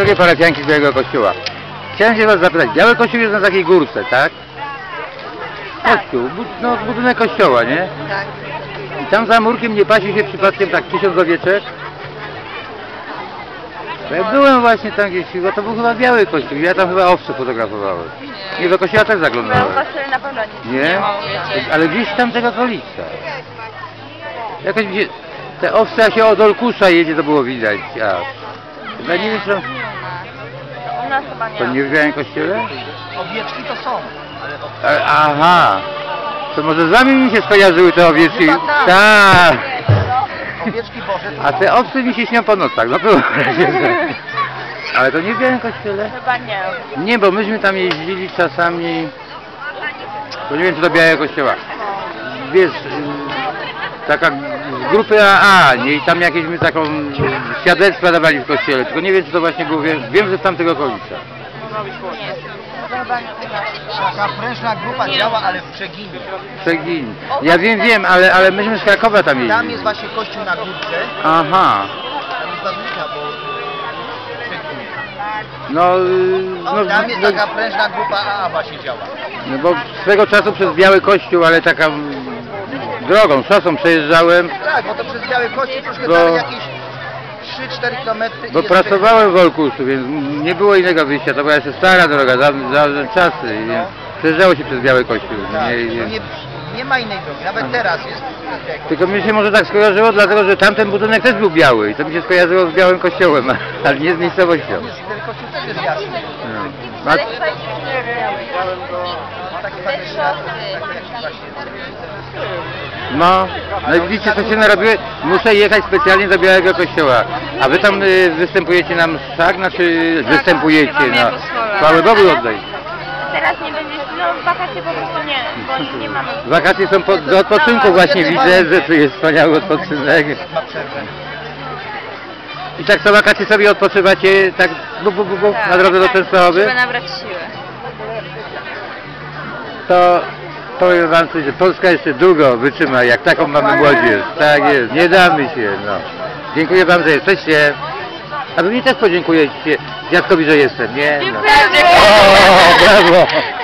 Drogie parafianki z Białego Kościoła. Chciałem się was zapytać, Biały Kościół jest na takiej górce, tak? Kościół, no budynek kościoła, nie? Tak. I tam za murkiem nie pasi się przypadkiem tak 1000 owieczek? Bo ja byłem właśnie tam gdzieś, bo to był chyba Biały Kościół, ja tam chyba owce fotografowałem. Nie, do kościoła też zaglądałem. No, kościele na pewno Nie? Ale gdzieś tam tego okolica. Jakoś gdzie... Te owce jak się od Olkusza jedzie, to było widać aż. Ja nie wiem, czy... U nas chyba nie. To nie w Białym Kościele? Owieczki to są, ale Aha. To może z wami mi się skojarzyły te owieczki? Chyba tak. Tak. owieczki Boże to A te owce mi się śnią po nocach, no było. Ale to nie w Białym Kościele? Chyba nie. Nie, bo myśmy tam jeździli czasami... To nie wiem, czy do Białego Kościoła. Wiesz, taka z grupy AA, nie? I tam jakieś my taką świadectwa dawali w kościele, tylko nie wiem, czy to właśnie było, wiem, że z tamtego okolica. Nie. To chyba nie u nas. taka prężna grupa działa, ale w Przeginie. Przegin. Ja wiem, ale myśmy z Krakowa tam jeździli. Tam jest właśnie kościół na górce, Aha. tam jest bazylika, bo w Przeginie. No, Tam jest taka prężna grupa AA właśnie działa. no bo swego czasu przez Biały Kościół, ale taka drogą, szosą przejeżdżałem, Tak, bo to przez Biały Kościół troszkę Bo- dalej jakieś 3-4 km. bo pracowałem w Olkuszu, więc nie było innego wyjścia, to była jeszcze stara droga, za czasy, więc przejeżdżało się przez Biały Kościół. Tak, Nie, nie ma innej drogi, nawet teraz jest. tylko mi się może tak skojarzyło, dlatego że tamten budynek też był biały i to mi się skojarzyło z Białym Kościołem, ale nie z miejscowością. Ten kościół też jest jasny. No. Ale chyba nie białe. Taki faktycznie jakiś właśnie. No i widzicie, co się narobiły? Muszę jechać specjalnie do Białego Kościoła. A wy tam występujecie na mszach, znaczy występujecie, no. Chwałę Bogu oddaj. Teraz nie będzie, no wakacje po prostu nie, bo nie mamy. Wakacje są do odpoczynku właśnie, widzę, że tu jest wspaniały odpoczynek. Ma przerwę. I tak co wakacje sobie odpoczywacie, tak na drodze do Częstochowy? Żeby nabrać siłę. To powiem wam coś, że Polska jeszcze długo wytrzyma, jak taką mamy młodzież. Tak jest, nie damy się, no. Dziękuję wam, że jesteście. A wy mi też podziękujecie dziadkowi, że jestem, nie? No. Dziękuję. O, brawo!